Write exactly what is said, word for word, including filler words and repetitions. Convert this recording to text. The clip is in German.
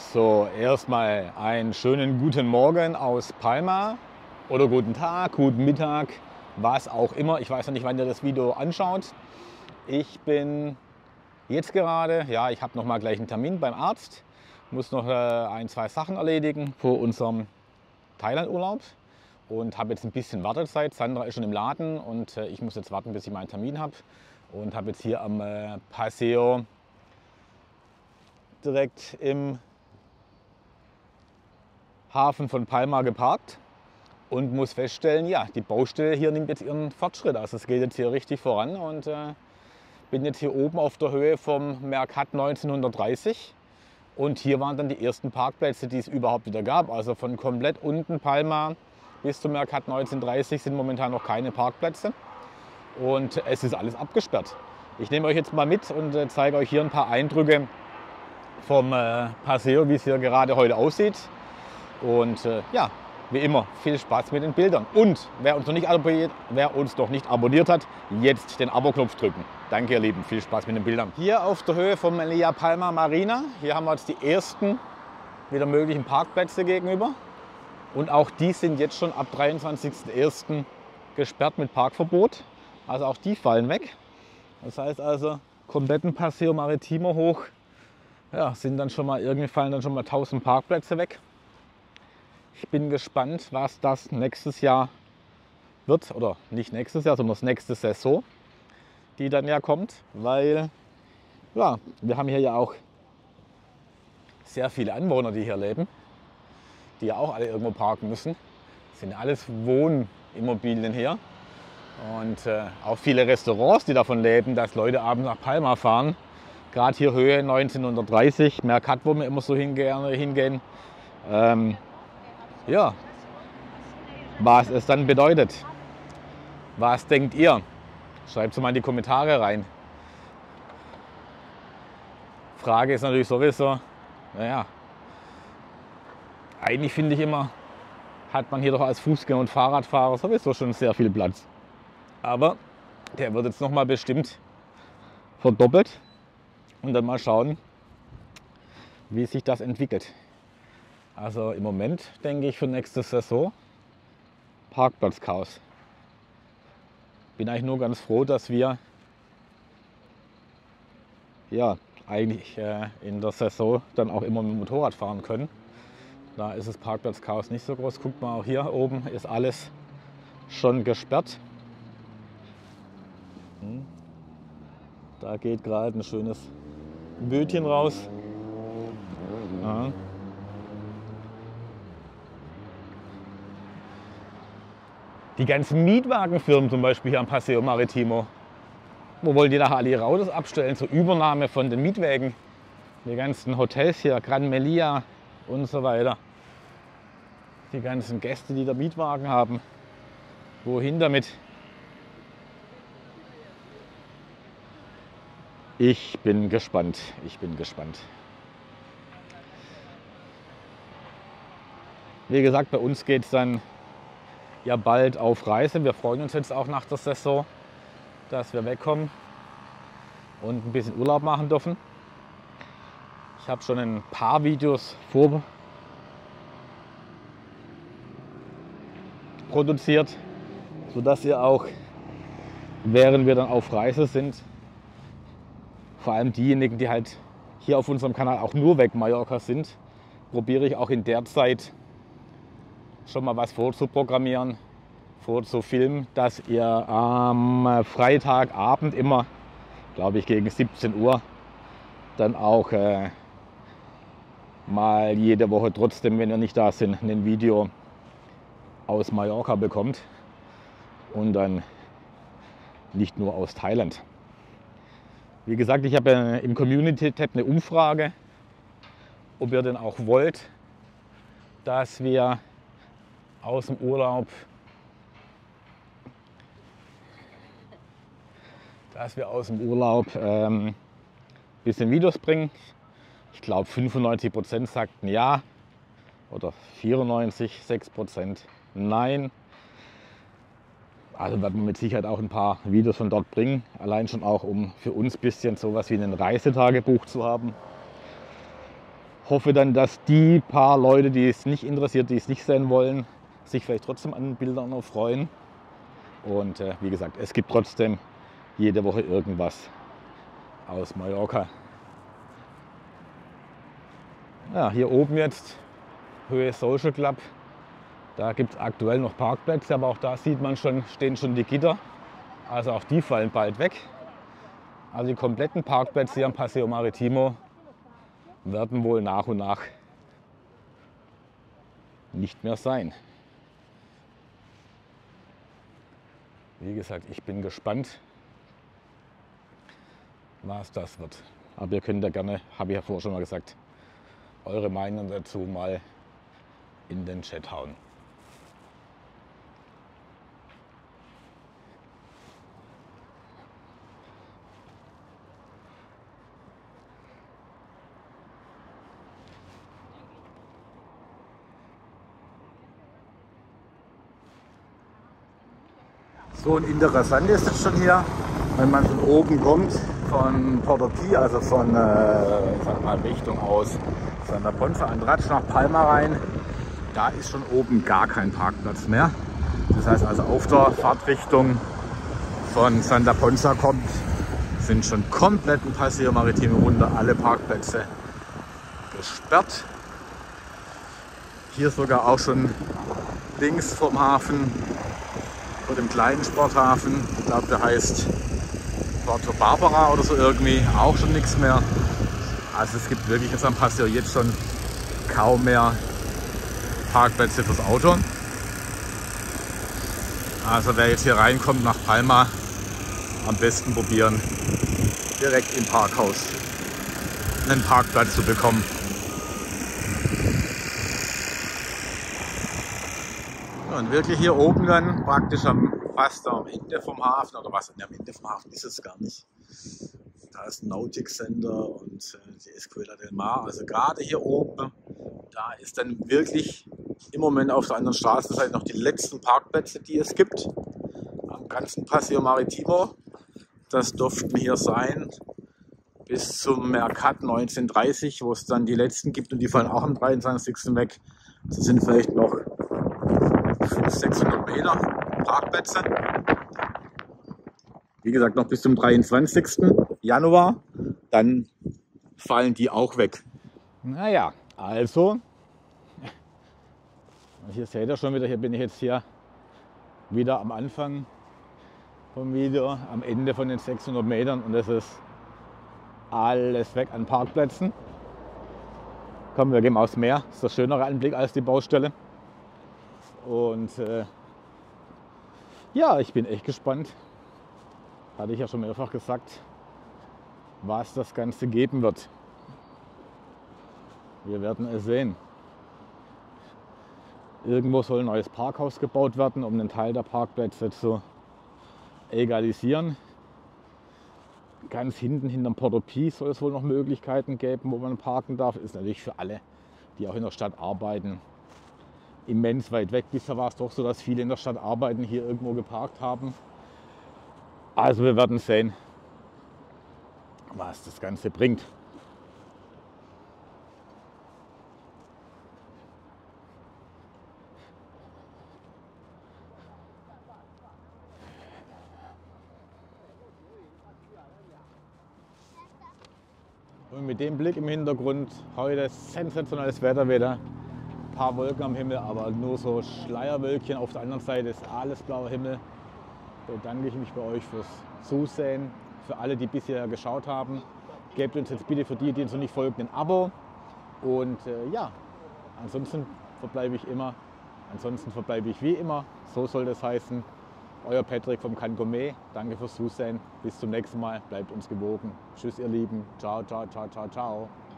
So, erstmal einen schönen guten Morgen aus Palma oder guten Tag, guten Mittag, was auch immer. Ich weiß noch nicht, wann ihr das Video anschaut. Ich bin jetzt gerade, ja, ich habe noch mal gleich einen Termin beim Arzt, muss noch äh, ein, zwei Sachen erledigen vor unserem Thailand-Urlaub und habe jetzt ein bisschen Wartezeit. Sandra ist schon im Laden und äh, ich muss jetzt warten, bis ich meinen Termin habe und habe jetzt hier am äh, Paseo direkt im Hafen von Palma geparkt und muss feststellen, ja, die Baustelle hier nimmt jetzt ihren Fortschritt. Also es geht jetzt hier richtig voran und äh, bin jetzt hier oben auf der Höhe vom Mercat neunzehnhundertdreißig und hier waren dann die ersten Parkplätze, die es überhaupt wieder gab. Also von komplett unten Palma bis zum Mercat neunzehnhundertdreißig sind momentan noch keine Parkplätze und es ist alles abgesperrt. Ich nehme euch jetzt mal mit und äh, zeige euch hier ein paar Eindrücke vom äh, Paseo, wie es hier gerade heute aussieht. Und äh, ja, wie immer, viel Spaß mit den Bildern. Und wer uns noch nicht abonniert, wer uns noch nicht abonniert hat, jetzt den Abo-Knopf drücken. Danke ihr Lieben, viel Spaß mit den Bildern. Hier auf der Höhe vom Melia Palma Marina, hier haben wir jetzt die ersten wieder möglichen Parkplätze gegenüber. Und auch die sind jetzt schon ab dreiundzwanzigsten ersten gesperrt mit Parkverbot. Also auch die fallen weg. Das heißt also, kompletten Paseo Maritimo hoch, ja, sind dann schon mal, irgendwie fallen dann schon mal tausend Parkplätze weg. Ich bin gespannt, was das nächstes Jahr wird, oder nicht nächstes Jahr, sondern das nächste Saison, die dann ja kommt, weil ja, wir haben hier ja auch sehr viele Anwohner, die hier leben, die ja auch alle irgendwo parken müssen. Das sind alles Wohnimmobilien hier und äh, auch viele Restaurants, die davon leben, dass Leute abends nach Palma fahren. Gerade hier Höhe neunzehnhundertdreißig, Mercat, wo wir immer so hingehen. hingehen. Ähm, Ja, was es dann bedeutet. Was denkt ihr? Schreibt es mal in die Kommentare rein. Frage ist natürlich sowieso, naja, eigentlich finde ich immer, hat man hier doch als Fußgänger und Fahrradfahrer sowieso schon sehr viel Platz. Aber der wird jetzt nochmal bestimmt verdoppelt und dann mal schauen, wie sich das entwickelt. Also im Moment denke ich für nächste Saison Parkplatzchaos. Bin eigentlich nur ganz froh, dass wir ja eigentlich äh, in der Saison dann auch immer mit dem Motorrad fahren können. Da ist das Parkplatzchaos nicht so groß. Guckt mal, auch hier oben ist alles schon gesperrt. Hm. Da geht gerade ein schönes Bötchen raus. Ja. Die ganzen Mietwagenfirmen zum Beispiel hier am Paseo Maritimo, wo wollen die nachher alle ihre Autos abstellen zur Übernahme von den Mietwägen? Die ganzen Hotels hier, Gran Melia und so weiter. Die ganzen Gäste, die da Mietwagen haben. Wohin damit? Ich bin gespannt, ich bin gespannt. Wie gesagt, bei uns geht es dann ja bald auf Reise. Wir freuen uns jetzt auch nach der Saison, dass wir wegkommen und ein bisschen Urlaub machen dürfen. Ich habe schon ein paar Videos vorproduziert, sodass ihr auch, während wir dann auf Reise sind, vor allem diejenigen, die halt hier auf unserem Kanal auch nur weg Mallorca sind, probiere ich auch in der Zeit schon mal was vorzuprogrammieren, vorzufilmen, dass ihr am Freitagabend immer, glaube ich gegen siebzehn Uhr, dann auch äh, mal jede Woche trotzdem, wenn wir nicht da sind, ein Video aus Mallorca bekommt und dann nicht nur aus Thailand. Wie gesagt, ich habe äh, im Community-Tab eine Umfrage, ob ihr denn auch wollt, dass wir aus dem Urlaub, dass wir aus dem Urlaub ähm, ein bisschen Videos bringen. Ich glaube fünfundneunzig Prozent sagten ja oder vierundneunzig, sechs Prozent nein. Also werden wir mit Sicherheit auch ein paar Videos von dort bringen. Allein schon auch, um für uns ein bisschen sowas wie ein Reisetagebuch zu haben. hoffe dann, dass die paar Leute, die es nicht interessiert, die es nicht sehen wollen, sich vielleicht trotzdem an den Bildern noch freuen. Und äh, wie gesagt, es gibt trotzdem jede Woche irgendwas aus Mallorca. Ja, hier oben jetzt Höhe Social Club. Da gibt es aktuell noch Parkplätze, aber auch da sieht man schon, stehen schon die Gitter. Also auch die fallen bald weg. Also die kompletten Parkplätze hier am Paseo Maritimo werden wohl nach und nach nicht mehr sein. Wie gesagt, ich bin gespannt, was das wird. Aber ihr könnt ja gerne, habe ich ja vorher schon mal gesagt, eure Meinung dazu mal in den Chat hauen. So, und interessant ist es schon hier, wenn man von oben kommt, von Porto Pi, also von äh, sag mal, Richtung aus Santa Ponsa an Ratsch nach Palma rein, da ist schon oben gar kein Parkplatz mehr. Das heißt also auf der Fahrtrichtung von Santa Ponsa kommt, sind schon komplett ein Paseo Maritimo runter, alle Parkplätze gesperrt. Hier sogar auch schon links vom Hafen, vor dem kleinen Sporthafen, ich glaube der heißt Porto Barbara oder so irgendwie, auch schon nichts mehr. Also es gibt wirklich jetzt am Paseo jetzt schon kaum mehr Parkplätze fürs Auto. Also wer jetzt hier reinkommt nach Palma, am besten probieren, direkt im Parkhaus einen Parkplatz zu bekommen. Und wirklich hier oben dann praktisch am, fast am Ende vom Hafen, oder was, ne, am Ende vom Hafen ist es gar nicht. Da ist ein Nautic Center und äh, die Escuela del Mar. Also gerade hier oben, da ist dann wirklich im Moment auf der anderen Straßenseite noch die letzten Parkplätze, die es gibt. Am ganzen Paseo Maritimo. Das durften hier sein bis zum Mercat neunzehnhundertdreißig, wo es dann die letzten gibt und die fallen auch am dreiundzwanzigsten weg. Das sind vielleicht noch fünfhundert, sechshundert Meter Parkplätze. Wie gesagt, noch bis zum dreiundzwanzigsten Januar. Dann fallen die auch weg. Naja, also, hier seht ihr schon wieder, hier bin ich jetzt hier wieder am Anfang vom Video, am Ende von den sechshundert Metern und das ist alles weg an Parkplätzen. Kommen wir gehen aufs Meer, das ist der schönere Anblick als die Baustelle. Und äh, ja, ich bin echt gespannt, hatte ich ja schon mehrfach gesagt, was das Ganze geben wird. Wir werden es sehen. Irgendwo soll ein neues Parkhaus gebaut werden, um einen Teil der Parkplätze zu egalisieren. Ganz hinten, hinterm Porto Pi, soll es wohl noch Möglichkeiten geben, wo man parken darf. Ist natürlich für alle, die auch in der Stadt arbeiten, immens weit weg. Bisher war es doch so, dass viele in der Stadt arbeiten, hier irgendwo geparkt haben. Also wir werden sehen, was das Ganze bringt. Und mit dem Blick im Hintergrund, heute sensationelles Wetter wieder. Ein paar Wolken am Himmel, aber nur so Schleierwölkchen. Auf der anderen Seite ist alles blauer Himmel. Bedanke ich mich bei euch fürs Zusehen. Für alle, die bisher geschaut haben, gebt uns jetzt bitte für die, die uns noch nicht folgen, ein Abo. Und äh, ja, ansonsten verbleibe ich immer, ansonsten verbleibe ich wie immer. So soll das heißen. Euer Patrick vom Can Gourmet. Danke fürs Zusehen. Bis zum nächsten Mal. Bleibt uns gewogen. Tschüss, ihr Lieben. Ciao, ciao, ciao, ciao, ciao.